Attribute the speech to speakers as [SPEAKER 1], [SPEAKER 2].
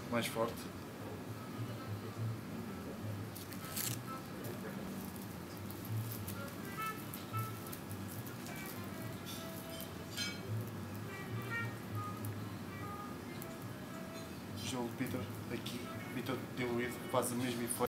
[SPEAKER 1] mais forte. O Jogo de Peter aqui, Peter diluído, faz o mesmo efeito.